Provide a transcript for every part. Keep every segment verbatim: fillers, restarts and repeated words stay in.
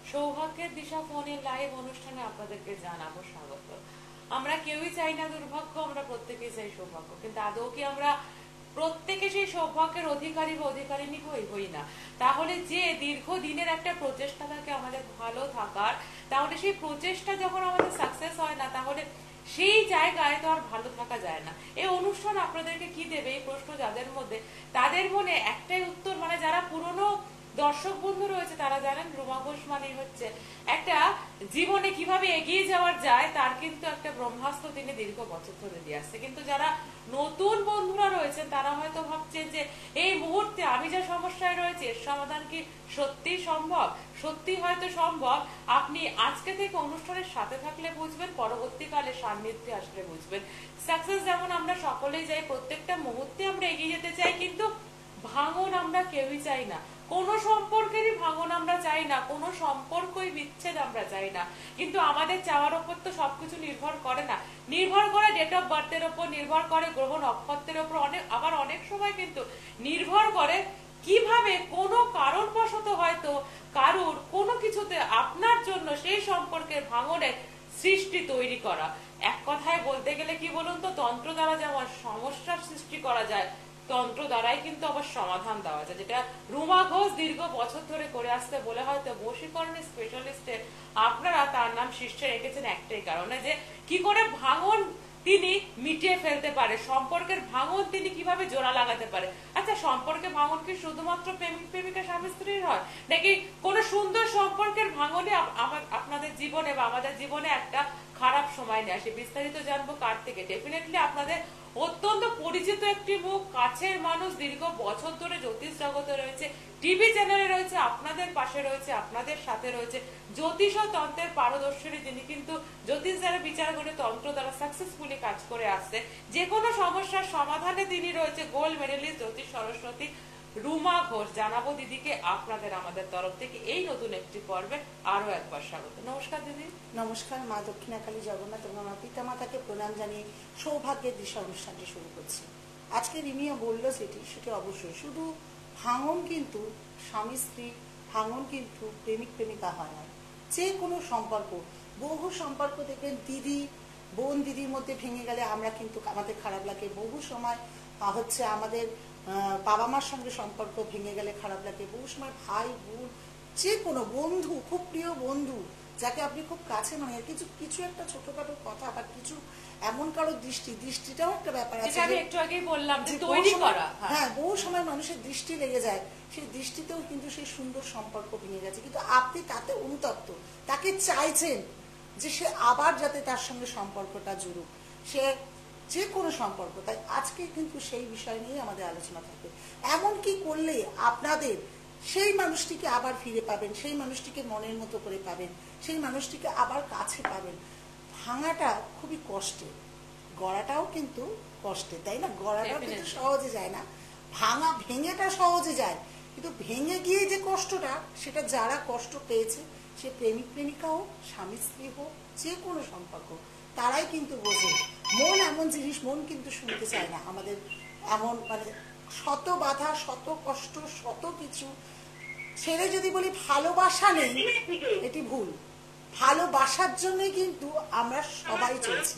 সৌভাগ্যের দিশা ফোনের লাইভ অনুষ্ঠানে আপনাদেরকে জানাবো স্বাগত। আমরা কেউই চাই না দুর্ভাগ্য, আমরা প্রত্যেকেই চাই সৌভাগ্য, কিন্তু আদৌ কি আমরা প্রত্যেকে সেই সৌভাগ্যের অধিকারী বা অধিকারিণী হই হই না? তাহলে যে দীর্ঘদিনের একটা প্রচেষ্টা থাকে আমাদের ভালো থাকার, তাহলে সেই প্রচেষ্টা যখন আমাদের সাকসেস হয় না, তাহলে সেই জায়গায় তো আর ভালো থাকা যায় না। এই অনুষ্ঠান আপনাদেরকে কি দেবে, এই প্রশ্ন যাদের মধ্যে, তাদের মনে একটাই উত্তর, মানে যারা পুরনো দর্শক বন্ধু রয়েছে তারা জানেন রুমা ঘোষ মানে হচ্ছে একটা জীবনে কিভাবে এগিয়ে যাওয়ার যায় তার কিন্তু একটা ব্রহ্মাস্ত্র তিনি দীর্ঘ বছর ধরে দিয়ে আসছে। কিন্তু যারা নতুন বন্ধুরা রয়েছেন তারা হয়তো ভাবছেন যে এই মুহূর্তে আমি যা সমস্যায় রয়েছে এর সমাধান কি সত্যি সম্ভব? সত্যি হয়তো সম্ভব। আপনি আজকে থেকে অনুষ্ঠানের সাথে থাকলে বুঝবেন, পরবর্তীকালে সান্নিধ্যে আসলে বুঝবেন। সাকসেস যেমন আমরা সকলেই চাই, প্রত্যেকটা মুহূর্তে আমরা এগিয়ে যেতে চাই, কিন্তু ভাঙন আমরা কেউই চাই না। কোনো সম্পর্কেরই ভাঙন আমরা চাই না, কোনো সম্পর্কই বিচ্ছেদ আমরা চাই না। কিন্তু আমাদের চাওয়ার উপর তো সবকিছু নির্ভর করে না, নির্ভর করে ডেট অফ বার্থের উপর, নির্ভর করে গ্রহ নক্ষত্রের উপর, অনেক আবার অনেক সময় কিন্তু নির্ভর করে কিভাবে কোনো কারণবশত হয়তো কারুর কোনো কিছুতে আপনার জন্য সেই সম্পর্কের ভাঙনের সৃষ্টি তৈরি করা। এক কথায় বলতে গেলে কি বলুন তো, তন্ত্র দ্বারা যেমন সমস্যার সৃষ্টি করা যায়, তন্ত্র দ্বারাই কিন্তু আবার সমাধান দেওয়া যায়, যেটা রুমা ঘোষ দীর্ঘ বছর ধরে করে আসতে বলে হয়তো বশীকরণের স্পেশালিস্টে আপনারা তার নাম শীর্ষে রেখেছেন একটাই কারণে, যে কি করে ভাঙন তিনি মিটিয়ে ফেলতে পারে, সম্পর্কের ভাঙন তিনি কিভাবে জোড়া লাগাতে পারে। আচ্ছা, সম্পর্কে ভাঙন কি শুধুমাত্র প্রেমিক প্রেমিকা স্বামী স্ত্রীর হয়, নাকি কোন সুন্দর সম্পর্কের ভাঙনে আপনাদের জীবনে বা আমাদের জীবনে একটা খারাপ সময় নিয়ে আসে? বিস্তারিত জানবো কার থেকে? ডেফিনেটলি আপনাদের অত্যন্ত পরিচিত একটি মুখ, কাছের মানুষ, দীর্ঘ বছর ধরে জ্যোতিষ জগতে রয়েছে, টিভি চ্যানেলে রয়েছে, আপনাদের পাশে রয়েছে, আপনাদের সাথে রয়েছে, জ্যোতিষ ও তন্ত্রের পারদর্শী, যিনি কিন্তু জ্যোতিষ দ্বারা বিচার করে তন্ত্র দ্বারা সাকসেসফুলি কাজ করে আসছে। যে কোনো সমস্যার সমাধানে তিনি রয়েছে গোল্ড মেডেলিস্ট জ্যোতিষ সরস্বতী রুমা ঘোষ। জানাবো দিদিকে আপনাদের আমাদের তরফ থেকে এই নতুন একটি পর্বে আরো একবার স্বাগত। নমস্কার দিদি। নমস্কার। মা দক্ষিণাকালী জগন্নাথ এবং আমার পিতা মাতাকে প্রণাম জানিয়ে সৌভাগ্যের দিশা অনুষ্ঠানটি শুরু করছি। আজকে রিমিয়া বলল যেটি, সেটি অবশ্যই শুধু ভাঙন কিন্তু স্বামী স্ত্রী, ভাঙন কিন্তু প্রেমিক প্রেমিকা হয় না। যে কোনো সম্পর্ক, বহু সম্পর্ক দেখবেন দিদি বোন দিদির মধ্যে ভেঙে গেলে আমরা কিন্তু আমাদের খারাপ লাগে, বহু সময় হচ্ছে আমাদের বাবা মার সঙ্গে সম্পর্ক ভেঙে গেলে খারাপ লাগে, বহু সময় ভাই বোন, যে কোনো বন্ধু, খুব প্রিয় বন্ধু যাকে আপনি খুব কাছে মানে কিছু কিছু একটা ছোটখাটো কথা বা কিছু এমন কারো দৃষ্টি, দৃষ্টিটাও একটা ব্যাপার আছে, আমি একটু আগেই বললাম যে তৈরি করা, হ্যাঁ বহু সময় মানুষের দৃষ্টি লেগে যায়, সেই দৃষ্টিতেও কিন্তু সেই সুন্দর সম্পর্ক ভেঙে গেছে, কিন্তু আপনি তাতে অনুতপ্ত, তাকে চাইছেন যে সে আবার যাতে তার সঙ্গে সম্পর্কটা জুড়ুক, সে যে কোনো সম্পর্ক। তাই আজকে কিন্তু সেই বিষয় নিয়ে আমাদের আলোচনা থাকবে, এমন কি করলে আপনাদের সেই মানুষটিকে আবার ফিরে পাবেন, সেই মানুষটিকে মনের মতো করে পাবেন, সেই মানুষটিকে আবার কাছে পাবেন। ভাঙাটা খুবই কষ্টের, গড়াটাও কিন্তু কষ্টের, তাই না? গড়াটাও কিন্তু সহজে যায় না, ভাঙা ভেঙেটা সহজে যায়, কিন্তু ভেঙে গিয়ে যে কষ্টটা, সেটা যারা কষ্ট পেয়েছে, সে প্রেমিক প্রেমিকা হোক, স্বামী স্ত্রী হোক, যে কোনো সম্পর্ক, তারাই কিন্তু বোঝে। মন এমন জিনিস, মন কিন্তু শুনতে চায় না আমাদের, এমন মানে শত বাধা, শত কষ্ট, শত কিছু ছেড়ে যদি বলি ভালোবাসা নেই, এটি ভুল। ভালোবাসার জন্য কিন্তু আমরা সবাই চলছি।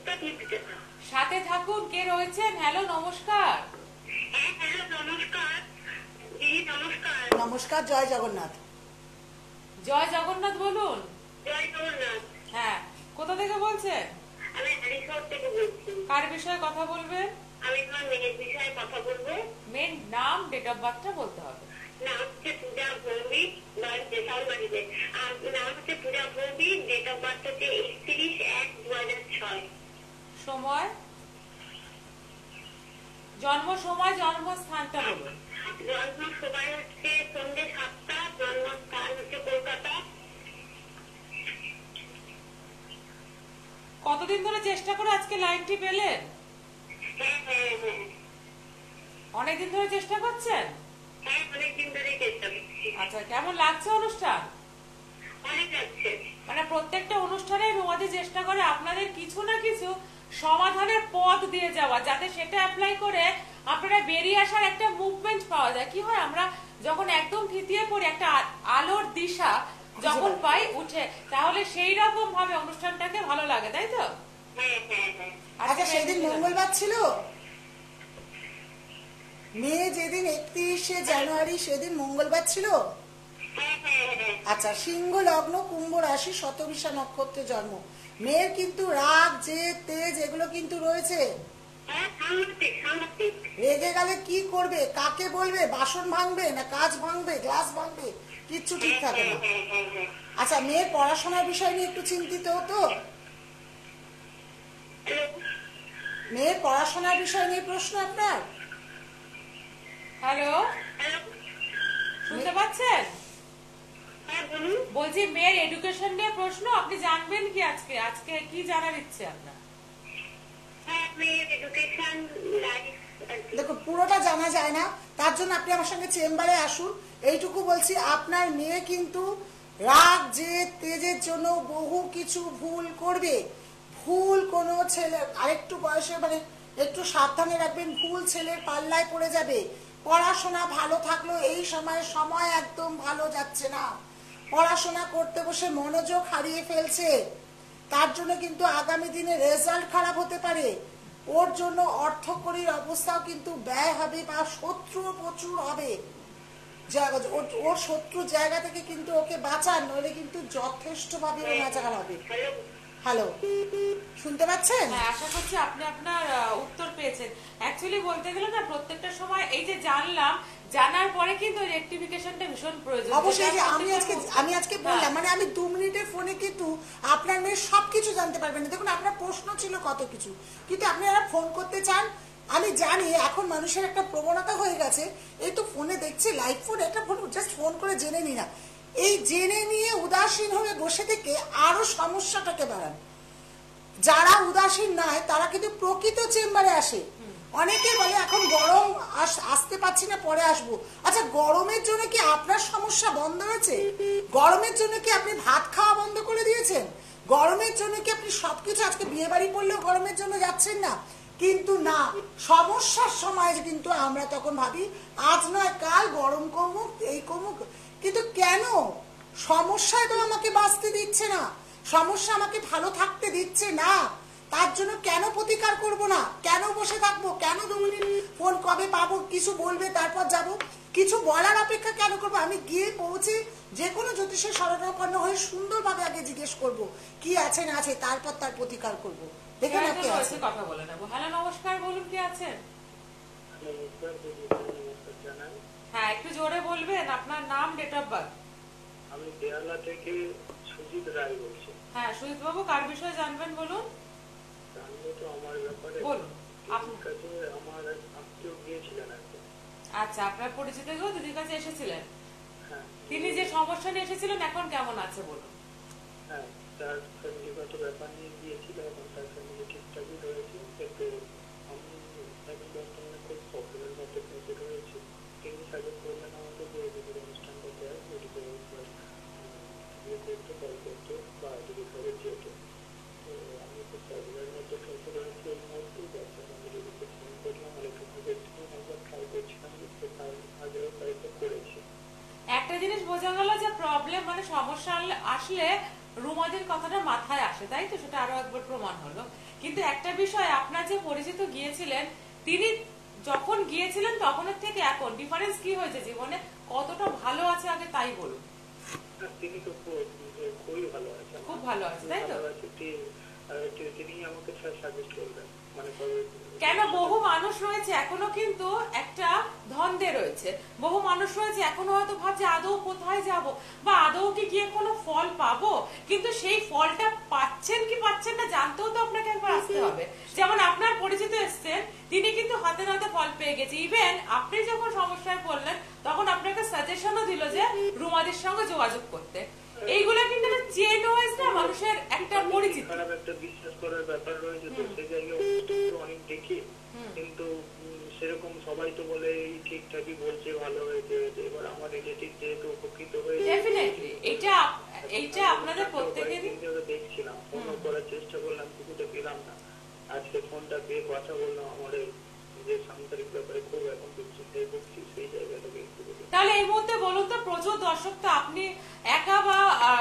সাথে থাকুন। কে রয়েছেন? হ্যালো, নমস্কার। নমস্কার, জয় জগন্নাথ। জয় জগন্নাথ, বলুন। হ্যাঁ, কোথা থেকে বলছেন? কার বিষয়ে কথা বলবেন? আমি তোমার মেয়ের বিষয়ে কথা বলবো। মেয়ের নাম, ডেট অফ বার্থটা বলতে হবে। নাম হচ্ছে পূজা ভৌমিক, বাড়িতে আর নাম হচ্ছে Puja Bhowmik, date of birth হচ্ছে একত্রিশ এক দু হাজার ছয়। সময়, জন্ম সময়, জন্মস্থানটা বলুন। জন্ম সময় হচ্ছে সন্ধ্যে সাতটা, জন্মস্থান হচ্ছে কলকাতা। কতদিন ধরে চেষ্টা করে আজকে লাইনটি পেলেন? হ্যাঁ হ্যাঁ হ্যাঁ অনেকদিন ধরে চেষ্টা করছেন? হ্যাঁ অনেকদিন ধরে চেষ্টা করছি। আচ্ছা, কেমন লাগছে অনুষ্ঠান? অনেক লাগছে। মানে প্রত্যেকটা অনুষ্ঠানে রুমাদি চেষ্টা করে আপনাদের কিছু না কিছু সমাধানের পথ দিয়ে যাওয়া, যাতে সেটা অ্যাপ্লাই করে আপনারা বেরিয়ে আসার একটা মুভমেন্ট পাওয়া যায়। কি হয়, আমরা যখন একদম থিতিয়ে পড়ি, একটা আলোর দিশা যখন বার পাই উঠে, তাহলে সেই রকম ভাবে অনুষ্ঠানটাকে ভালো লাগে, তাই তো? হ্যাঁ হ্যাঁ হ্যাঁ আচ্ছা, সেদিন মঙ্গলবার ছিল? মেয়ে যেদিন একত্রিশে জানুয়ারি সেদিন মঙ্গলবার ছিল? হ্যাঁ হ্যাঁ হ্যাঁ আচ্ছা, সিংহ লগ্ন, কুম্ভ রাশি, শতবিশা নক্ষত্রে জন্ম। মেয়ের কিন্তু রাগ, জেদ, তেজ এগুলো কিন্তু রয়েছে। হ্যাঁ সাংঘাতিক সাংঘাতিক। রেগে গেলে কি করবে, কাকে বলবে, বাসন ভাঙবে না কাজ ভাঙবে, গ্লাস ভাঙবে, কিচ্ছু ঠিক থাকে না। হ্যাঁ হ্যাঁ হ্যাঁ আচ্ছা, মেয়ের পড়াশোনার বিষয় নিয়ে একটু চিন্তিত হতো? মেয়ের পড়াশোনার বিষয় নিয়ে প্রশ্ন আপনার? হ্যালো, হ্যালো শুনতে পাচ্ছেন? হ্যাঁ বলুন। বলছি মেয়ের এডুকেশন নিয়ে প্রশ্ন, আপনি জানবেন কি আজকে? আজকে কি জানার ইচ্ছে আপনার? হ্যাঁ মেয়ের এডুকেশন লাইফ আর কি। দেখো, পুরোটা জানা যায় না, তার জন্য আপনি আমার সঙ্গে চেম্বারে আসুন। এইটুকু বলছি, আপনার মেয়ে কিন্তু রাগ, জেদ, তেজের জন্য বহু কিছু ভুল করবে। ভুল কোনো ছেলে আরেকটু বয়সে মানে একটু সাবধানে রাখবেন, ভুল ছেলের পাল্লায় পড়ে যাবে। পড়াশোনা ভালো থাকলেও এই সময় সময় একদম ভালো যাচ্ছে না। পড়াশোনা করতে বসে মনোযোগ হারিয়ে ফেলছে, তার জন্য কিন্তু আগামী দিনে রেজাল্ট খারাপ হতে পারে। ওর জন্য অর্থকরীর অবস্থাও কিন্তু ব্যয় হবে বা শত্রু প্রচুর হবে। জায়গা- ওর- ওর শত্রু জায়গা থেকে কিন্তু ওকে বাঁচান, নইলে কিন্তু যথেষ্ট ভাবে ও নাচাগান হবে। হ্যালো হ্যালো, শুনতে পাচ্ছেন? হ্যাঁ, আশা করছি আপনি আপনার আহ, উত্তর পেয়েছেন। অ্যাকচুয়ালি বলতে গেলে না, প্রত্যেকটা সময় এই যে জানলাম, জানার পরে কিন্তু রেকটিফিকেশনটা ভীষণ প্রয়োজন। অবশ্যই, যে যেটা আমি আজকে প্রত্যেকটা- আমি আজকে বললাম মানে আমি দু মিনিটের ফোনে কিন্তু আপনার মেয়ে সবকিছু জানতে পারবেন না। দেখুন, আপনার প্রশ্ন ছিল কত কিছু, কিন্তু আপনারা ফোন করতে চান। আমি জানি এখন মানুষের একটা প্রবণতা হয়ে গেছে, এই তো ফোনে দেখছি লাইভ ফোন, একটা ফোন জাস্ট ফোন করে জেনে নি না। এই জেনে নিয়ে উদাসীন হয়ে বসে থেকে আরো সমস্যাটাকে বাড়ান। যারা উদাসীন নয় তারা কিন্তু প্রকৃত চেম্বারে আসে। অনেকে বলে এখন গরম আস- আসতে পারছি না, পরে আসবো। আচ্ছা, গরমের জন্য কি আপনার সমস্যা বন্ধ হয়েছে? গরমের জন্য কি আপনি ভাত খাওয়া বন্ধ করে দিয়েছেন? গরমের জন্য কি আপনি সবকিছু, আজকে বিয়ে বাড়ি করলেও গরমের জন্য যাচ্ছেন না? কিন্তু না, সমস্যার সময় কিন্তু আমরা তখন ভাবি আজ নয় কাল গরম কমুক, এই কমুক। কিন্তু কেন? সমস্যায় তো আমাকে বাঁচতে দিচ্ছে না, সমস্যা আমাকে ভালো থাকতে দিচ্ছে না। তার জন্য কেন প্রতিকার করব না? কেন বসে থাকবো? কেন দু মিনিট ফোন কবে পাবো, কিছু বলবে তারপর যাব? কিছু বলার অপেক্ষা কেন করবো? আমি গিয়ে পৌঁছে যে কোনো জ্যোতিষের শরণাপন্ন হয়ে সুন্দরভাবে আগে জিজ্ঞেস করব কি আছে না আছে, তারপর তার প্রতিকার করব। দেখেন হ্যাঁ, আপনি তো আছেন। রয়েছে, কথা বলে নেবো। হ্যালো, নমস্কার, বলুন কি আছেন? নমস্কার দিদি, নমস্কার জানাই। হ্যাঁ, একটু জোরে বলবেন, আপনার নাম, ডেট অফ বার্থ। আমি বেহালা থেকে সুজিত রায় বলছি। হ্যাঁ, সুজিত বাবু, কার বিষয়ে জানবেন বলুন? জানবো তো আমার ব্যাপারে। বলুন। দিদির আপনি- কাছে আমার এক আত্মীয় গিয়েছিলেন আজকে। আচ্ছা, আপনার পরিচিত কেউ দিদির কাছে এসেছিলেন? হ্যাঁ তিনি যে সমস্যা নিয়ে এসেছিলেন এখন কেমন আছে বলুন? হ্যাঁ তার ফ্যামিলিগত ব্যাপার নিয়ে গিয়েছিল, এখন তার ফ্যামিলি ঠিকঠাকই রয়েছে, কিন্তু আমি এখন বর্তমানে খুব প্রবলেমের মধ্যে ফেসে রয়েছি। তিনি সাজেস্ট করলেন আমাকে যে দিদির অনুষ্ঠানটা দেয়, মেডিকেল ইয়ে করতে, কল করতে বা দিদির ঘরে যেতে। তো আমি খুব প্রবলেমের মধ্যে ফেসে রয়েছি এই মুহূর্তে। যার আমি দিদিকে ফোন করলাম, আর একটু ভাবে একবার ট্রাই করছিলাম, তো তার আগেও কয়েকটা করেছি। একটা জিনিস বোঝা গেল যে প্রবলেম মানে সমস্যা আনলে- আসলে রুমাদের কথাটা মাথায় আসে, তাই তো? সেটা আরো একবার প্রমাণ হলো। কিন্তু একটা বিষয়, আপনার যে পরিচিত গিয়েছিলেন, তিনি যখন গিয়েছিলেন তখনের থেকে এখন ডিফারেন্স কি হয়েছে জীবনে? কতটা ভালো আছে আগে তাই বলুন। না, তিনি তো খুব- খুবই ভালো আছে। খুব ভালো আছে, তাই তো? ভালো আছে, তি- আহ, তি- তিনি আমাকে সাজেস্ট করবেন, মানে কবে- কেন, বহু মানুষ রয়েছে এখনো কিন্তু একটা ধন্দে রয়েছে, বহু মানুষ রয়েছে এখনো হয়তো ভাবছে আদৌ কোথায় যাব বা আদৌ কি গিয়ে কোনো ফল পাবো, কিন্তু সেই ফলটা পাচ্ছেন কি পাচ্ছেন না জানতেও তো আপনাকে একবার আসতে হবে। যেমন আপনার পরিচিত এসছেন, তিনি কিন্তু হাতে নাতে ফল পেয়ে গেছে। ইভেন আপনি যখন সমস্যায় পড়লেন তখন আপনাকে সাজেশনও দিল যে রুমাদের সঙ্গে যোগাযোগ করতে। এইগুলো কিন্তু চেন ওয়াইজ না মানুষের একটা পরিচিতি। খারাপ একটা বিশ্বাস করার ব্যাপার রয়েছে, তো সেই জায়গায় তো অনেক দেখি, কিন্তু উম, সেরকম সবাই তো বলে এই ঠিকঠাকই বলছে, ভালো হয়েছে। এবার আমার রিলেটিভ যেহেতু উপকৃত হয়েছে, ডেফিনেটলি এটা এইটা আপনাদের প্রত্যেকেরই। দেখছিলাম, ফোন করার চেষ্টা করলাম, কিছুতে পেলাম না। আজকে ফোনটা পেয়ে কথা বললাম, আমার এই যে সাংসারিক ব্যাপারে খুব এখন চিন্তায় ভুগছি, সেই জায়গাটাকে একটু বলি। তাহলে এই মুহূর্তে বলুন তো, প্রচুর দর্শক তো, আপনি একা বা আহ,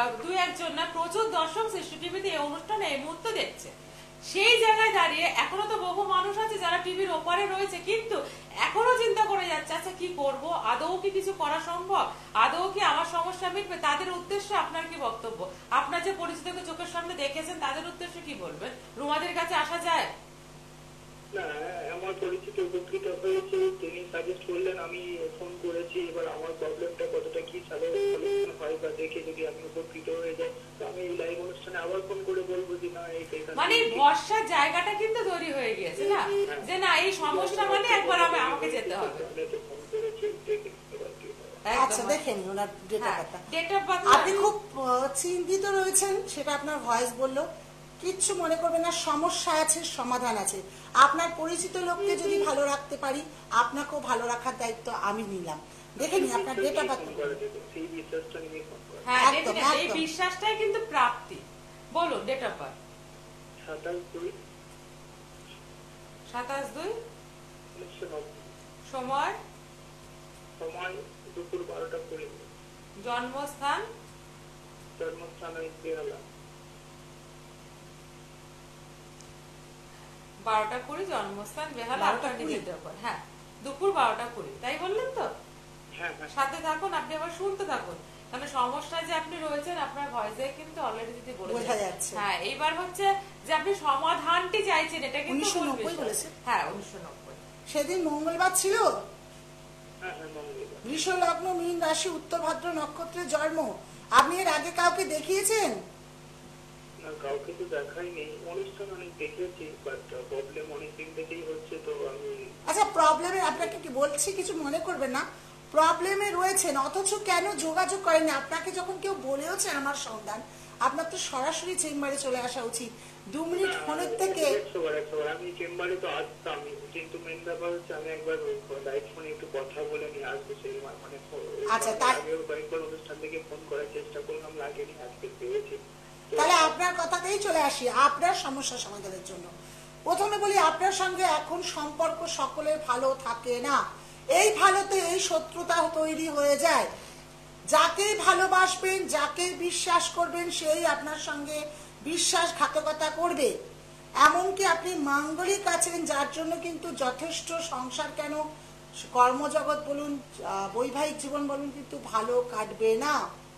একজন না, প্রচুর দর্শক সৃষ্টি টিভিতে এই অনুষ্ঠানে এই মুহূর্তে দেখছে। সেই জায়গায় দাঁড়িয়ে এখনো তো বহু মানুষ আছে যারা টিভির ওপারে রয়েছে, কিন্তু এখনো চিন্তা করে যাচ্ছে আচ্ছা কি করব, আদৌ কি কিছু করা সম্ভব, আদৌ কি আমার সমস্যা মিটবে। তাদের উদ্দেশ্যে আপনার কি বক্তব্য? আপনার যে পরিচিতকে চোখের সামনে দেখেছেন তাদের উদ্দেশ্যে কি বলবেন? রুমাদের কাছে আসা যায়? না, আমার পরিচিত উপকৃত হয়েছে, তিনি সাজেস্ট করলেন, আমি ফোন করেছি। এবার আমার প্রবলেমটা কতটা কি সলিউশন হয় বা দেখে যদি আমি উপকৃত হয়ে যাই, তো আমি এই লাইভ অনুষ্ঠানে আবার ফোন করে বলবো যে না এই মানে ভরসার জায়গাটা কিন্তু তৈরি হয়ে গিয়েছে না, যে না এই সমস্যা মানে একবার আমি আমাকে যেতে হবে। ফোন করেছি, দেখে এবার কি হয়। আচ্ছা দেখেন ওনার ডেটা হ্যাঁ, কথা। date of birth আপনি খুব আহ, চিন্তিত রয়েছেন, সেটা আপনার ভয়েস বললো। কিচ্ছু মনে করবেন না, সমস্যা আছে, সমাধান আছে। আপনার পরিচিত লোককে যদি ভালো রাখতে পারি, আপনাকেও ভালো রাখার দায়িত্ব আমি নিলাম। দেখে নি আপনার ডেটা বার্থ। সেই বিশ্বাসটা নিয়ে ফোন করে। হ্যাঁ, একদম, definitely, এই একদম। বিশ্বাসটাই কিন্তু প্রাপ্তি। বলুন ডেট অফ বার্থ। সাতাশ দুই সাতাশ দুই উনিশশো নব্বই, সময় সময় দুপুর বারোটা কুড়ি, জন্মস্থান জন্মস্থান ওই বেহালা। বারোটা কুড়ি, জন্মস্থান বেহালা, বারোটা আপনার কুড়ি। নিজের উপর। হ্যাঁ, দুপুর বারোটা কুড়ি, তাই বললেন তো? হ্যাঁ হ্যাঁ সাথে থাকুন, আপনি আবার শুনতে থাকুন, কারণ সমস্যা যে আপনি রয়েছেন আপনার ভয়েসে কিন্তু অলরেডি যদি বলে বোঝা যাচ্ছে। হ্যাঁ, এইবার হচ্ছে যে আপনি সমাধানটি চাইছেন, এটা কিন্তু উনিশশো মূল নব্বই বিষয়। বলেছে? হ্যাঁ, উনিশশো নব্বই। সেদিন মঙ্গলবার ছিল, হ্যাঁ হ্যাঁ মঙ্গলবার। বৃষ লগ্ন, মীন রাশি, উত্তর ভাদ্র নক্ষত্রে জন্ম। আপনি এর আগে কাউকে দেখিয়েছেন? না, কাউকে তো দেখাইনি, অনুষ্ঠান অনেক দেখেছি, বাট প্রবলেম অনেক দিন থেকেই হচ্ছে, তো আমি আচ্ছা প্রবলেমে আপনাকে কি বলছি, কিছু মনে করবেন না, প্রবলেমে রয়েছেন অথচ কেন যোগাযোগ করেননি? আপনাকে যখন কেউ বলেওছে আমার সন্ধান, আপনার তো সরাসরি চেম্বারে চলে আসা উচিত। দু মিনিট ফোনের থেকে একশো বার একশো বার আমি চেম্বারে তো আসতাম, কিন্তু মেন ব্যাপার হচ্ছে আমি একবার লাইভ ফোনে একটু কথা বলে নিয়ে আসবো, সেই মানে আচ্ছা, তাই- আগেও কয়েকবার অনুষ্ঠান থেকে ফোন করার চেষ্টা করলাম, লাগেনি, আজকে পেয়েছি। তো তাহলে আপনার কথাতেই চলে আসি, আপনার সমস্যা সমাধানের জন্য। প্রথমে বলি, আপনার সঙ্গে এখন সম্পর্ক সকলের ভালো থাকে না। এই ভালোতে এই শত্রুতা তৈরি হয়ে যায়। যাকে ভালোবাসবেন, যাকে বিশ্বাস করবেন, সেই আপনার সঙ্গে বিশ্বাসঘাতকতা করবে। এমনকি আপনি মাঙ্গলিক আছেন, যার জন্য কিন্তু যথেষ্ট সংসার কেন কর্মজগৎ বলুন, আহ, বৈবাহিক জীবন বলুন, কিন্তু ভালো কাটবে না।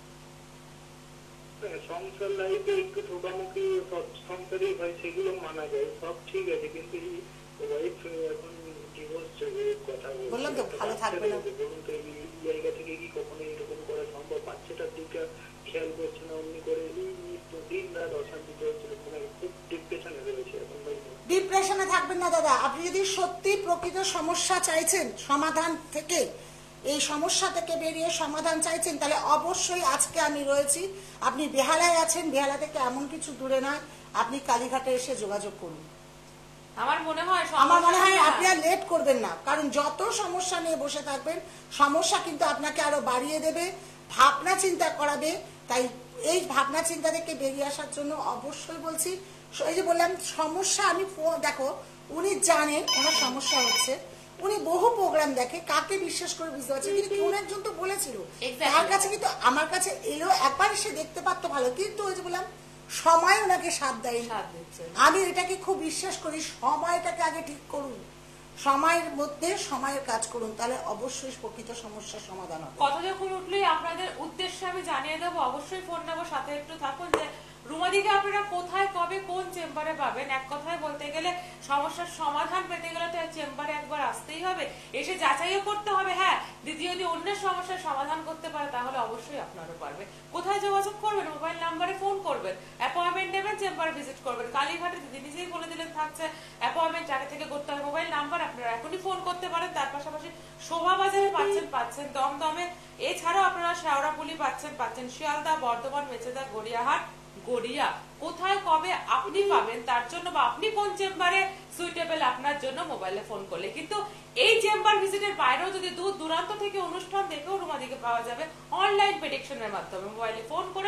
সংসার লাইফে একটু ঠোকামুখি সব সংসারই হয়, সেগুলো মানা যায়, সব ঠিক আছে, কিন্তু এই ওয়াইফ এখন ডিভোর্স কথা বলছে, বললাম তো, ভালো থাকবে না। বলুন তো, এই জায়গা থেকে কি কখনো এরকম করা সম্ভব? বাচ্চাটার দিকটা খেয়াল করছে না, অমনি করে দিন রাত অশান্তি চলছিল, মানে খুব ডিপ্রেশনে রয়েছে এখন ভাই। ডিপ্রেশনে থাকবেন না দাদা। আপনি যদি সত্যি প্রকৃত সমস্যা চাইছেন, সমাধান থেকে, এই সমস্যা থেকে বেরিয়ে সমাধান চাইছেন, তাহলে অবশ্যই আজকে আমি রয়েছি। আপনি বেহালায় আছেন, বেহালা থেকে এমন কিছু দূরে নয়, আপনি কালীঘাটে এসে যোগাযোগ করুন। আমার মনে হয় আমার মনে হয় সমস্যা- আপনি আর লেট করবেন না, কারণ যত সমস্যা নিয়ে বসে থাকবেন, সমস্যা কিন্তু আপনাকে আরো বাড়িয়ে দেবে, ভাবনা চিন্তা করাবে। তাই এই ভাবনা চিন্তা থেকে বেরিয়ে আসার জন্য অবশ্যই বলছি, এই যে বললাম সমস্যা, আমি ফো- দেখো উনি জানেন ওনার সমস্যা হচ্ছে, উনি বহু প্রোগ্রাম দেখে, কাকে বিশ্বাস করে বুঝতে পারছেন, কিন্তু কেউ একজন তো বলেছিল, Exactly. তার কাছে কিন্তু আমার কাছে এলো, একবার সে দেখতে পারতো ভালো, কিন্তু ওই যে বললাম সময় ওনাকে সাথ দেয়। সাথ দিচ্ছে। আমি এটাকে খুব বিশ্বাস করি, সময়টাকে আগে ঠিক করুন, সময়ের মধ্যে সময়ের কাজ করুন, তাহলে অবশ্যই প্রকৃত সমস্যার সমাধান হবে। কথা যখন উঠলেই আপনাদের উদ্দেশ্যে আমি জানিয়ে দেবো, অবশ্যই ফোন নেবো, সাথে একটু থাকুন যে রুমাদিকে আপনারা কোথায় কবে কোন চেম্বারে পাবেন। এক কথায় বলতে গেলে সমস্যার সমাধান পেতে গেলে তো চেম্বারে একবার আসতেই হবে, এসে যাচাইও করতে হবে। হ্যাঁ, দিদি যদি অন্যের সমস্যার সমাধান করতে পারে তাহলে অবশ্যই আপনারও পারবে। কোথায় যোগাযোগ করবেন? মোবাইল নাম্বারে ফোন করবেন, অ্যাপয়েন্টমেন্ট নেবেন, চেম্বারে ভিজিট করবেন। কালীঘাটে দিদি নিজেই বলে দিলেন থাকছে, অ্যাপয়েন্টমেন্ট আগে থেকে করতে হবে। মোবাইল নাম্বার আপনারা এখনই ফোন করতে পারেন। তার পাশাপাশি শোভাবাজারে পাচ্ছেন পাচ্ছেন দমদমে, এছাড়াও আপনারা শেওড়াপুলি পাচ্ছেন পাচ্ছেন শিয়ালদা, বর্ধমান, মেচেদা, গড়িয়াহাট, গড়িয়া। কোথায় কবে আপনি পাবেন তার জন্য, বা আপনি কোন চেম্বারে সুইটেবল আপনার জন্য, মোবাইলে ফোন করলে। কিন্তু এই চেম্বার ভিজিটের বাইরেও যদি দূর দূরান্ত থেকে অনুষ্ঠান দেখেও রুমাদিকে পাওয়া যাবে অনলাইন প্রেডিকশনের মাধ্যমে। মোবাইলে ফোন করে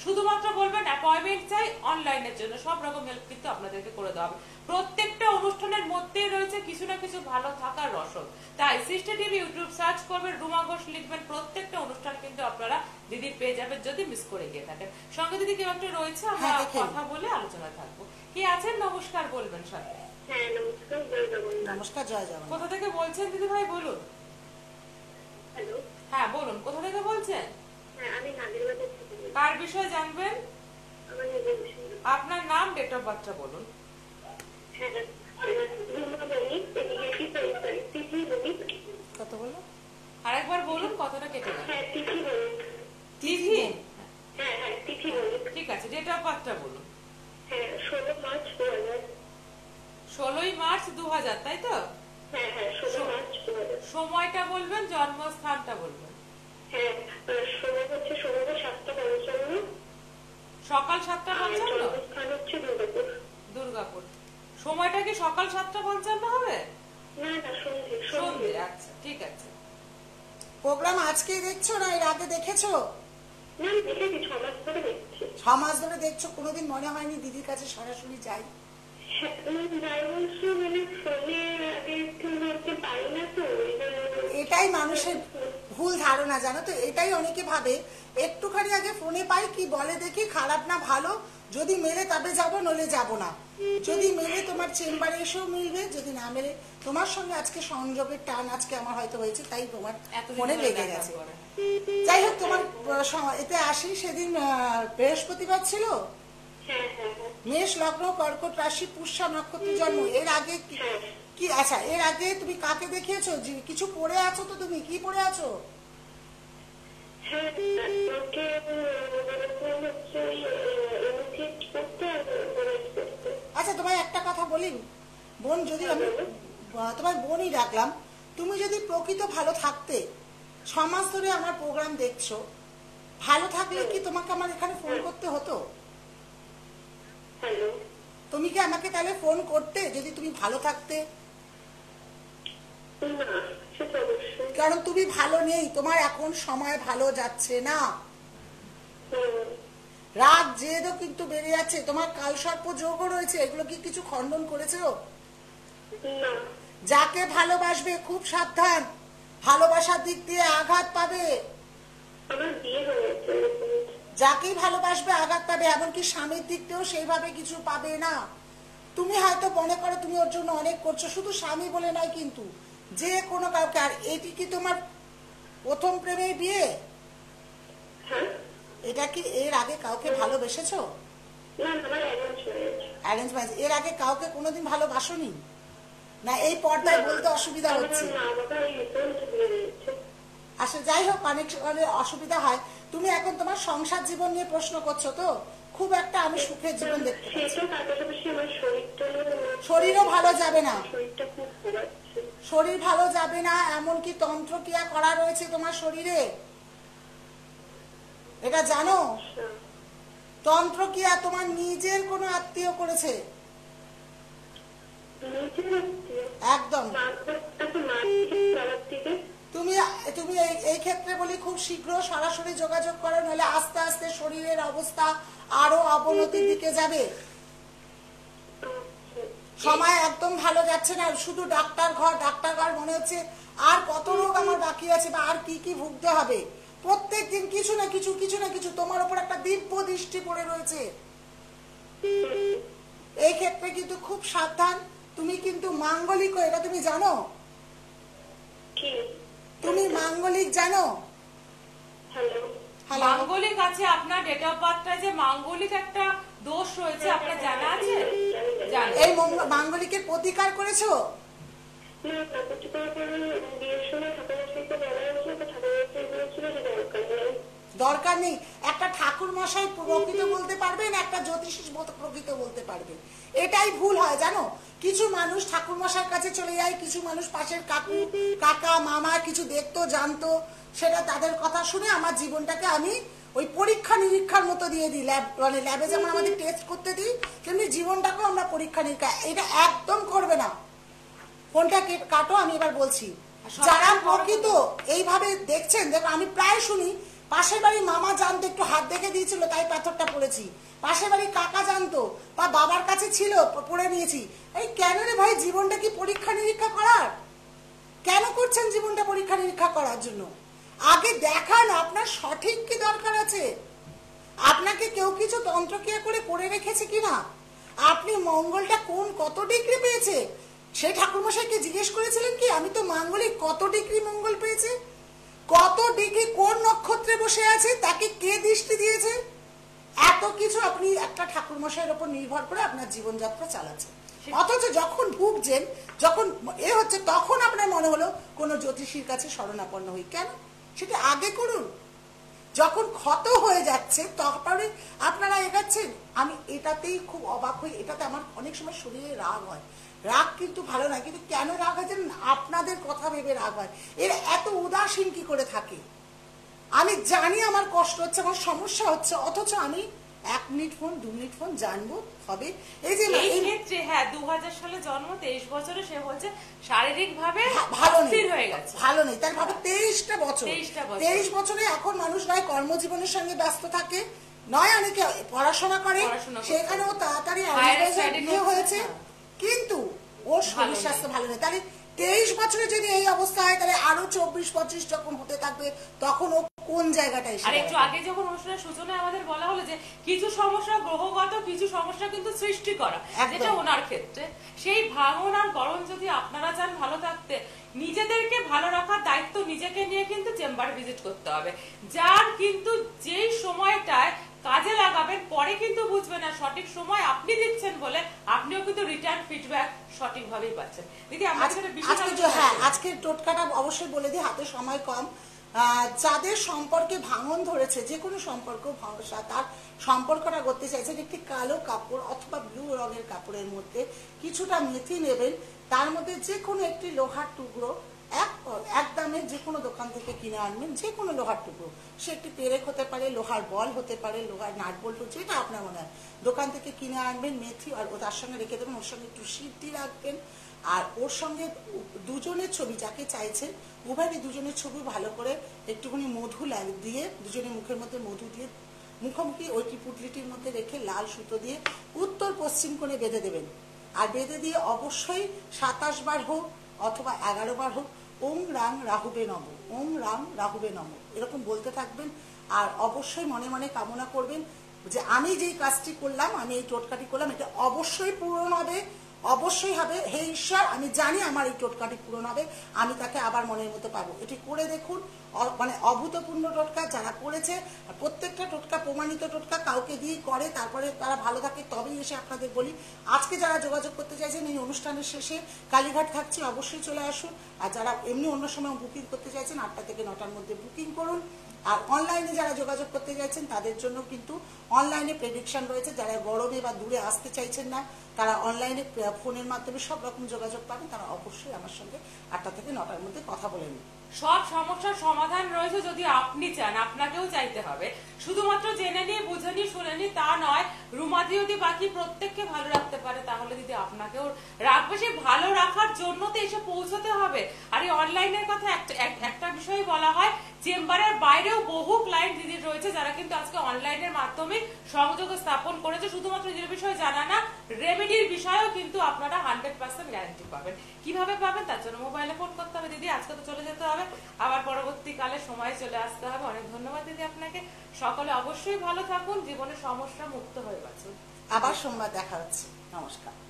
শুধুমাত্র বলবেন অ্যাপয়েন্টমেন্ট চাই, অনলাইনের জন্য সব রকম হেল্প কিন্তু আপনাদেরকে করে দেওয়া হবে। প্রত্যেকটা অনুষ্ঠানের মধ্যেই রয়েছে কিছু না কিছু ভালো থাকার রসদ। তাই সৃষ্টি টিভি ইউটিউব সার্চ করবেন, রুমা ঘোষ লিখবেন, প্রত্যেকটা অনুষ্ঠান কিন্তু আপনারা দিদির পেয়ে যাবেন যদি মিস করে গিয়ে থাকেন। সঙ্গে দিদি কেউ একটা রয়েছে, আমরা হ্যাঁ, দেখেন। কথা বলে আলোচনায় থাকবো। কি আছেন? নমস্কার বলবেন সাথে। হ্যাঁ নমস্কার, জয় জগন্নাথ। নমস্কার, জয় জগন্নাথ। কোথা থেকে বলছেন দিদি ভাই বলুন? হ্যালো, হ্যাঁ বলুন, কোথা থেকে বলছেন? হ্যাঁ আমি নাগেরবাজার থেকে বলছি। কার বিষয়ে জানবেন? আমার নিজের বিষয়। আপনার নাম, ডেট অফ বার্থটা বলুন। হ্যাঁ রুমা বণিক, এদিকে কি সরি সরি তিথি বণিক। কত বললো? আরেকবার বলুন, কথাটা কেটে গেল। হ্যাঁ তিথি বণিক। তিথি? হ্যাঁ হ্যাঁ তিথি বণিক। ঠিক আছে, ডেট অফ বার্থটা বলুন। হ্যাঁ ষোলো মার্চ দু হাজার। ষোলোই মার্চ দু হাজার, তাই তো? হ্যাঁ হ্যাঁ ষোলো মার্চ দু হাজার। সময়টা বলবেন, জন্মস্থানটা বলবেন। হ্যাঁ সময় হচ্ছে সন্ধ্যে সাতটা পঞ্চান্ন। সকাল সাতটা আর পঞ্চান্ন? জন্মস্থান হচ্ছে দুর্গাপুর। দুর্গাপুর। সময়টা কি সকাল সাতটা পঞ্চান্ন হবে? না না সন্ধে সন্ধে, সন্ধে। আচ্ছা ঠিক আছে। প্রোগ্রাম আজকেই দেখছো না এর আগে দেখেছো? না আমি দেখেছি, ছ মাস ধরে দেখছি। ছ মাস ধরে দেখছো, কোনোদিন মনে হয়নি দিদির কাছে সরাসরি যাই? হ্যাঁ, আমি যাই বলছি মানে ফোনে আগে একটু ধরতে পারি না তো ওই জন্য। এটাই মানুষের ভুল ধারণা, জানো তো? এটাই অনেকে ভাবে একটুখানি আগে ফোনে পাই, কি বলে দেখি, খারাপ না ভালো, যদি মেলে তবে যাবো, নইলে যাব না। যদি মেলে তোমার চেম্বারে এসেও মিলবে, যদি না মেলে তোমার সঙ্গে আজকে সংযোগের টান আজকে আমার হয়তো হয়েছে, তাই তোমার এতদিন ফোনে ধরে লেগে দেখা গেছে। করে। যাই হোক, তোমার আহ, স- এতে আসি, সেদিন আহ, বৃহস্পতিবার ছিল, হ্যাঁ হ্যাঁ হ্যাঁ মেষ লগ্ন, কর্কট রাশি, পুষ্যা নক্ষত্র জন্ম। এর আগে কি- কি আচ্ছা, এর আগে তুমি কাকে দেখিয়েছো? যে কিছু পড়ে আছো তো, তুমি কি পড়ে আছো? হ্যাঁ আমাকে বলেছিলাম হচ্ছে এমসিএস করতে আর কলেজ করতে। আচ্ছা, তোমায় একটা কথা বলি বোন, যদি আমি আহ, তোমার বোনই রাখলাম, তুমি যদি প্রকৃত ভালো থাকতে, ছ মাস ধরে আমার প্রোগ্রাম দেখছো, ভালো থাকলে কি তোমাকে আমার এখানে ফোন করতে হতো? হ্যালো, তুমি কি আমাকে তাহলে ফোন করতে যদি তুমি ভালো থাকতে? না সেটা অবশ্যই। কারণ তুমি ভালো নেই, তোমার এখন সময় ভালো যাচ্ছে না, হুম, রাগ জেদও কিন্তু বেড়ে যাচ্ছে, তোমার কালসর্প যোগও রয়েছে। এগুলো কি কিছু খণ্ডন করেছো? না যাকে ভালোবাসবে খুব সাবধান, ভালোবাসার দিক দিয়ে আঘাত পাবে। আমার বিয়ে হয়েছে। যাকেই ভালোবাসবে আঘাত পাবে, এমনকি স্বামীর দিক দিয়েও সেইভাবে কিছু পাবে না। তুমি হয়তো মনে করো তুমি ওর জন্য অনেক করছো, শুধু স্বামী বলে নয়, কিন্তু যে কোনো কাউকে। আর এটি কি তোমার প্রথম প্রেমের বিয়ে? হ্যাঁ এটা কি এর আগে কাউকে ভালোবেসেছো? না আমার অ্যারেঞ্জ ম্যারেজ। Arrange marriage. এর আগে কাউকে কোনোদিন ভালোবাসোনি? না এই পর্দায় বলতে অসুবিধা হচ্ছে? মা বাবা এই রিপোর্ট দিয়ে দিয়েছে। আসলে যাই হোক, অনেক অনেক অসুবিধা হয়। তুমি এখন তোমার সংসার জীবন নিয়ে প্রশ্ন করছো তো, খুব একটা আমি সুখের জীবন দেখতে পাচ্ছি। সেটা তার পাশাপাশি আমার শরীরটা শরীরও ভালো যাবে না, শরীরটা খুব ঘোরাচ্ছে। শরীর ভালো যাবে না, এমনকি তন্ত্রক্রিয়া করা রয়েছে তোমার শরীরে, এটা জানো? তন্ত্রক্রিয়া তোমার নিজের কোনো আত্মীয় করেছে, একদম। তুমি তুমি এই- এই ক্ষেত্রে বলি খুব শীঘ্র সরাসরি যোগাযোগ করো, নাহলে আস্তে আস্তে শরীরের অবস্থা আরো অবনতির দিকে যাবে। সময় একদম ভালো যাচ্ছে না, শুধু ডাক্তার ঘর ডাক্তার ঘর মনে হচ্ছে আর কত রোগ আমার বাকি আছে, বা আর কি কি ভুগতে হবে। প্রত্যেক দিন কিছু না কিছু কিছু না কিছু তোমার উপর একটা দিব্য দৃষ্টি পড়ে রয়েছে। এই ক্ষেত্রে কিন্তু খুব সাবধান। তুমি কিন্তু মাঙ্গলিক, এটা তুমি জানো? তুমি মাঙ্গলিক জানো? Hello, hello? মাঙ্গলিক আছে আপনার ডেট অফ বার্থটা, যে মাঙ্গলিক একটা দোষ রয়েছে আপনার জানা আছে? জানেন? এই মঙ্গ- মাঙ্গলিকের প্রতিকার করেছো? না প্রতি করে বিয়ের সময় ঠাকুরমশাইকে বলা হয়েছিল, তো ঠাকুরমশাই বলেছিল যে দরকার নেই। দরকার নেই। একটা ঠাকুর মশাই প্রকৃত বলতে পারবেন, একটা জ্যোতিষী প্রকৃত বলতে পারবেন। এটাই ভুল হয় জানো, কিছু মানুষ ঠাকুর মশাইয়ের কাছে চলে যায়, কিছু মানুষ পাশের কাকু কাকা মামা কিছু দেখতো জানতো, সেটা তাদের কথা শুনে আমার জীবনটাকে আমি ওই পরীক্ষা নিরীক্ষার মতো দিয়ে দিই। ল্যাব মানে ল্যাবে যেমন আমাদের টেস্ট করতে দিই, তেমনি জীবনটাকেও আমরা পরীক্ষা নিরীক্ষা, এটা একদম করবে না। ফোনটা কাটো, আমি এবার বলছি। যারা প্রকৃত এইভাবে দেখছেন, দেখো আমি প্রায় শুনি পাশের বাড়ি মামা জানতো, একটু হাত দেখে দিয়েছিল তাই পাথরটা পড়েছি, পাশের বাড়ি কাকা জানতো বা বাবার কাছে ছিল পড়ে নিয়েছি। এই কেন রে ভাই, জীবনটা কি পরীক্ষা নিরীক্ষা করার? কেন করছেন জীবনটা পরীক্ষা নিরীক্ষা করার জন্য? আগে দেখান আপনার সঠিক কি দরকার আছে, আপনাকে কেউ কিছু তন্ত্রক্রিয়া করে করে রেখেছে কিনা, আপনি মঙ্গলটা কোন কত ডিগ্রি পেয়েছে সেই ঠাকুরমশাইকে জিজ্ঞেস করেছিলেন কি আমি তো মাঙ্গলিক কত ডিগ্রি মঙ্গল পেয়েছে, কত ডিগ্রি কোন নক্ষত্রে বসে আছে, তাকে কে দৃষ্টি দিয়েছে, এত কিছু আপনি একটা ঠাকুরমশাইয়ের উপর নির্ভর করে আপনার জীবনযাত্রা চালাচ্ছেন। অথচ যখন ভুগছেন, যখন এ হচ্ছে, তখন আপনার মনে হলো কোন জ্যোতিষীর কাছে শরণাপন্ন হই। কেন? সেটা আগে করুন। যখন ক্ষত হয়ে যাচ্ছে তারপরে আপনারা এগাচ্ছেন। আমি এটাতেই খুব অবাক হই, এটাতে আমার অনেক সময় শরীরে রাগ হয়। রাগ কিন্তু ভালো না, কিন্তু কেন রাগ হয় জানেন? আপনাদের কথা ভেবে রাগ হয়। এরা এত উদাসীন কি করে থাকে? আমি জানি আমার কষ্ট হচ্ছে, আমার সমস্যা হচ্ছে, অথচ আমি এক মিনিট ফোন দু মিনিট ফোন জানবো হবে। এই যে এই ক্ষেত্রে হ্যাঁ দু হাজার সালে জন্ম, তেইশ বছরে সে বলছে শারীরিক ভাবে ভালো নেই, হয়ে গেছে, ভালো নেই। তার ভাবে তেইশটা বছর, তেইশটা বছর তেইশ বছরে এখন মানুষ নয় কর্মজীবনের সঙ্গে ব্যস্ত থাকে, নয় অনেকে পড়াশোনা করে, সেখানেও তাড়াতাড়ি বিয়ে হয়েছে, কিন্তু ওর শরীর স্বাস্থ্য ভালো নেই। তাহলে তেইশ বছরে যদি এই অবস্থা হয়, তাহলে আরো চব্বিশ পঁচিশ যখন হতে থাকবে তখন ও কোন জায়গাটায়? আর একটু আগে যখন অনুষ্ঠানের সূচনায় আমাদের বলা হলো যে কিছু সমস্যা গ্রহগত, কিছু সমস্যা কিন্তু সৃষ্টি করা, যেটা ওনার ক্ষেত্রে সেই ভাঙন আর গরম যদি আপনারা চান ভালো থাকতে, নিজেদেরকে ভালো রাখার দায়িত্ব নিজেকে নিয়ে কিন্তু চেম্বার ভিজিট করতে হবে। যার কিন্তু যেই সময়টায় কাজে লাগাবেন পরে কিন্তু বুঝবেন না, সঠিক সময় আপনি দিচ্ছেন বলে আপনিও কিন্তু রিটার্ন ফিডব্যাক সঠিকভাবেই পাচ্ছেন। দিদি আমাদের হ্যাঁ আজকের টোটকাটা অবশ্যই বলে দিই, হাতে সময় কম। যাদের সম্পর্কে ভাঙন ধরেছে, যে কোনো সম্পর্ক তার সম্পর্কটা করতে চাইছেন, একটি কালো কাপড় অথবা ব্লু রঙের কাপড়ের মধ্যে কিছুটা মেথি নেবেন, তার মধ্যে যে কোনো একটি লোহার টুকরো, এক এক দামের যে কোনো দোকান থেকে কিনে আনবেন, যে কোনো লোহার টুকরো, সে একটি পেরেক হতে পারে, লোহার বল হতে পারে, লোহার নাট বল্টু, যেটা আপনার মনে হয় দোকান থেকে কিনে আনবেন, মেথি আর ও তার সঙ্গে রেখে দেবেন, ওর সঙ্গে একটু সিদ্ধি রাখবেন, আর ওর সঙ্গে দুজনের ছবি যাকে চাইছেন উভয়ই দুজনের ছবি ভালো করে একটুখানি মধু দিয়ে দুজনের মুখের মধ্যে মধু দিয়ে মুখোমুখি ওইটি পুটলিটির মধ্যে রেখে লাল সুতো দিয়ে উত্তর পশ্চিম কোণে বেঁধে দেবেন। আর বেঁধে দিয়ে অবশ্যই সাতাশ বার হোক অথবা এগারো বার হোক ওম রাম রাহুবে নম, ওম রাম রাহুবে নম এরকম বলতে থাকবেন। আর অবশ্যই মনে মনে কামনা করবেন যে আমি যেই কাজটি করলাম, আমি এই টোটকাটি করলাম, এটা অবশ্যই পূরণ হবে, অবশ্যই হবে। হে ঈশ্বর, আমি জানি আমার এই টোটকাটি পূরণ হবে, আমি তাকে আবার মনের মতো পাবো। এটি করে দেখুন, মানে অভূতপূর্ণ টোটকা যারা করেছে, প্রত্যেকটা টোটকা প্রমাণিত টোটকা, কাউকে দিয়ে করে তারপরে তারা ভালো থাকে, তবেই এসে আপনাদের বলি। আজকে যারা যোগাযোগ করতে চাইছেন এই অনুষ্ঠানের শেষে কালীঘাট থাকছে, অবশ্যই চলে আসুন। আর যারা এমনি অন্য সময় বুকিং করতে চাইছেন আটটা থেকে নটার মধ্যে বুকিং করুন। আর অনলাইনে যারা যোগাযোগ করতে চাইছেন তাদের জন্য কিন্তু অনলাইনে প্রেডিকশন রয়েছে, যারা গরমে বা দূরে আসতে চাইছেন না তারা অনলাইনে ফোনের মাধ্যমে সব রকম যোগাযোগ পাবেন, তারা অবশ্যই আমার সঙ্গে আটটা থেকে নটার মধ্যে কথা বলে নিন। সব সমস্যার সমাধান রয়েছে যদি আপনি চান, আপনাকেও চাইতে হবে। শুধুমাত্র জেনে নিয়ে বুঝে নিয়ে শুনে নিয়ে তা নয়, রুমাদি যদি বাকি প্রত্যেককে ভালো রাখতে পারে তাহলে দিদি আপনাকেও রাখবে। সে ভালো রাখার জন্য তো এসে পৌঁছতে হবে। আর এই অনলাইনের কথা একটা বিষয় বলা হয়, চেম্বারের বাইরেও বহু ক্লায়েন্ট দিদি রয়েছে যারা কিন্তু আজকে অনলাইনের মাধ্যমে সংযোগ স্থাপন করেছে। শুধুমাত্র নিজের বিষয়ে জানা না, রেমেডির বিষয়েও কিন্তু আপনারা হান্ড্রেড পার্সেন্ট গ্যারান্টি পাবেন। কিভাবে পাবেন তার জন্য মোবাইলে ফোন করতে হবে। দিদি আজকে তো চলে যেতে হবে, আবার পরবর্তীকালে সময় চলে আসতে হবে। অনেক ধন্যবাদ দিদি আপনাকে। সকলে অবশ্যই ভালো থাকুন, জীবনে সমস্যা মুক্ত হয়ে বাঁচুন। আবার সোমবার দেখা হচ্ছে। নমস্কার।